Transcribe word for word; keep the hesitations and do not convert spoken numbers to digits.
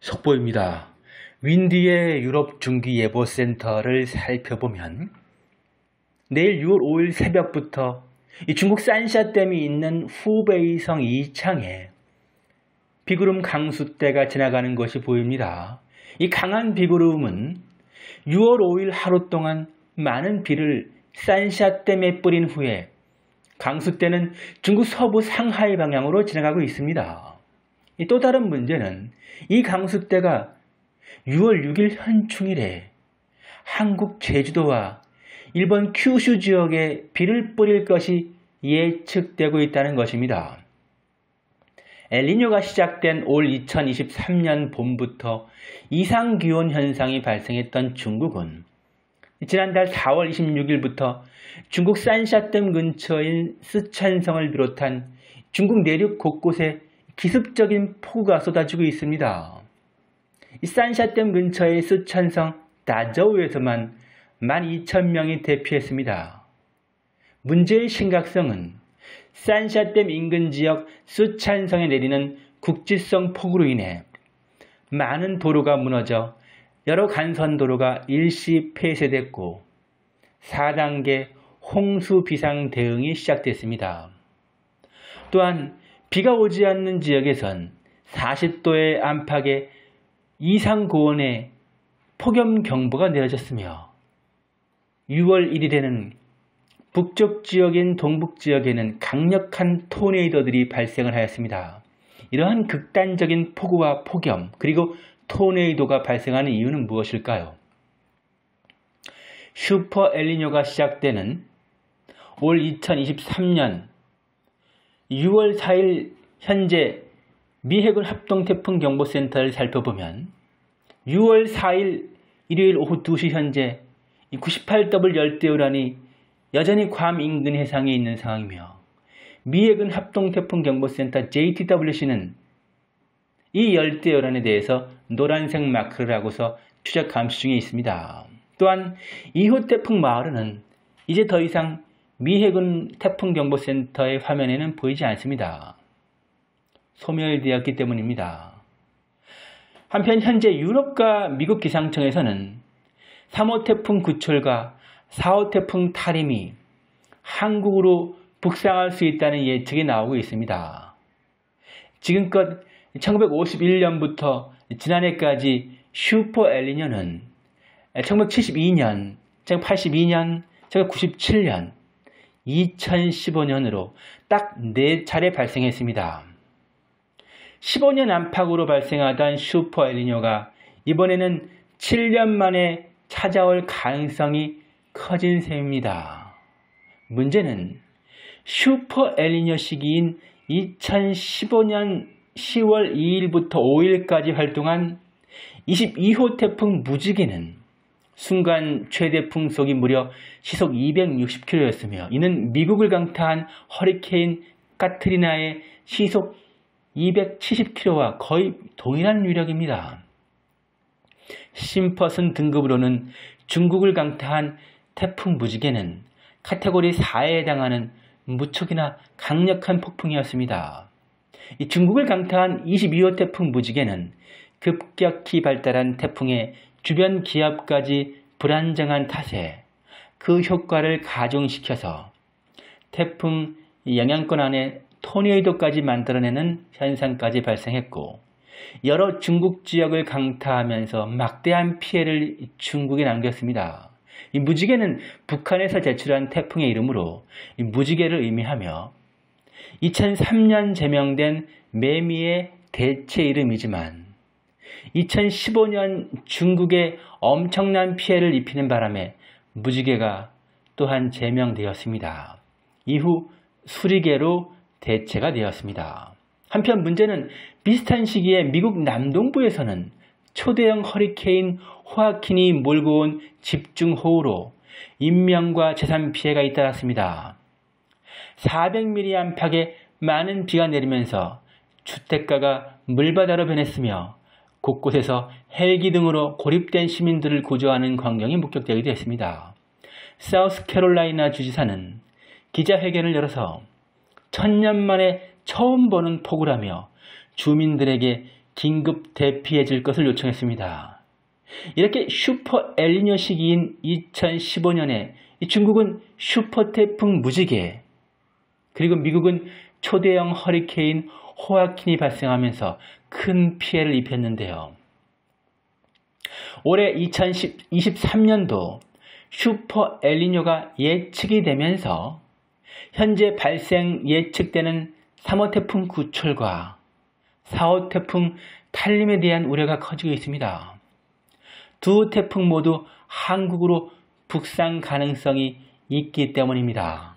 속보입니다. 윈디의 유럽 중기예보센터를 살펴보면 내일 유월 오일 새벽부터 이 중국 산샤댐이 있는 후베이성 이창에 비구름 강수대가 지나가는 것이 보입니다. 이 강한 비구름은 유월 오일 하루 동안 많은 비를 산샤댐에 뿌린 후에 강수대는 중국 서부 상하이 방향으로 지나가고 있습니다. 또 다른 문제는 이 강수대가 유월 육일 현충일에 한국 제주도와 일본 큐슈 지역에 비를 뿌릴 것이 예측되고 있다는 것입니다. 엘니뇨가 시작된 올 이천이십삼년 봄부터 이상기온 현상이 발생했던 중국은 지난달 사월 이십육일부터 중국 산샤댐 근처인 쓰촨성을 비롯한 중국 내륙 곳곳에 기습적인 폭우가 쏟아지고 있습니다. 이 산샤댐 근처의 쓰촨성 다저우에서만 만 이천 명이 대피했습니다. 문제의 심각성은 산샤댐 인근 지역 쓰촨성에 내리는 국지성 폭우로 인해 많은 도로가 무너져 여러 간선도로가 일시 폐쇄됐고 사 단계 홍수 비상 대응이 시작됐습니다. 또한 비가 오지 않는 지역에선 사십 도의 안팎의 이상 고온의 폭염경보가 내려졌으며 유월 일일에는 북쪽 지역인 동북 지역에는 강력한 토네이도들이 발생을 하였습니다. 이러한 극단적인 폭우와 폭염 그리고 토네이도가 발생하는 이유는 무엇일까요? 슈퍼 엘니뇨가 시작되는 올 이천이십삼년 유월 사일 현재 미해군 합동태풍경보센터를 살펴보면 유월 사일 일요일 오후 두시 현재 구십팔 더블유 열대우란이 여전히 괌 인근 해상에 있는 상황이며 미해군 합동태풍경보센터 제이티더블유씨는 이 열대우란에 대해서 노란색 마크를 하고서 추적 감시 중에 있습니다. 또한 이 호 태풍 마을은 이제 더 이상 미해군 태풍경보센터의 화면에는 보이지 않습니다. 소멸되었기 때문입니다. 한편 현재 유럽과 미국 기상청에서는 삼 호 태풍 구철과 사 호 태풍 타림이 한국으로 북상할 수 있다는 예측이 나오고 있습니다. 지금껏 천구백오십일년부터 지난해까지 슈퍼 엘니뇨는 천구백칠십이년, 천구백팔십이년, 천구백구십칠년, 이천십오년으로 딱 네 차례 발생했습니다. 십오년 안팎으로 발생하던 슈퍼 엘니뇨가 이번에는 칠년 만에 찾아올 가능성이 커진 셈입니다. 문제는 슈퍼 엘니뇨 시기인 이천십오년 시월 이일부터 오일까지 활동한 이십이 호 태풍 무지개는 순간 최대 풍속이 무려 시속 이백육십 킬로미터였으며 이는 미국을 강타한 허리케인 카트리나의 시속 이백칠십 킬로미터와 거의 동일한 위력입니다. 심퍼슨 등급으로는 중국을 강타한 태풍 무지개는 카테고리 사에 해당하는 무척이나 강력한 폭풍이었습니다. 이 중국을 강타한 이십이 호 태풍 무지개는 급격히 발달한 태풍의 주변 기압까지 불안정한 탓에 그 효과를 가중시켜서 태풍 영향권 안에 토네이도까지 만들어내는 현상까지 발생했고 여러 중국 지역을 강타하면서 막대한 피해를 중국에 남겼습니다. 이 무지개는 북한에서 제출한 태풍의 이름으로 이 무지개를 의미하며 이천삼년 제명된 매미의 대체 이름이지만 이천십오년 중국에 엄청난 피해를 입히는 바람에 무지개가 또한 제명되었습니다. 이후 수리개로 대체가 되었습니다. 한편 문제는 비슷한 시기에 미국 남동부에서는 초대형 허리케인 호아킨이 몰고 온 집중호우로 인명과 재산 피해가 잇따랐습니다. 사백 밀리미터 안팎의 많은 비가 내리면서 주택가가 물바다로 변했으며 곳곳에서 헬기 등으로 고립된 시민들을 구조하는 광경이 목격되기도 했습니다. 사우스캐롤라이나 주지사는 기자회견을 열어서 천년 만에 처음 보는 폭우라며 주민들에게 긴급 대피해 줄 것을 요청했습니다. 이렇게 슈퍼 엘니뇨 시기인 이천십오 년에 중국은 슈퍼 태풍 무지개, 그리고 미국은 초대형 허리케인 호아킨이 발생하면서 큰 피해를 입혔는데요. 올해 이천이십삼 년도 슈퍼 엘니뇨가 예측이 되면서 현재 발생 예측되는 삼 호 태풍 구철과 사 호 태풍 탈림에 대한 우려가 커지고 있습니다. 두 태풍 모두 한국으로 북상 가능성이 있기 때문입니다.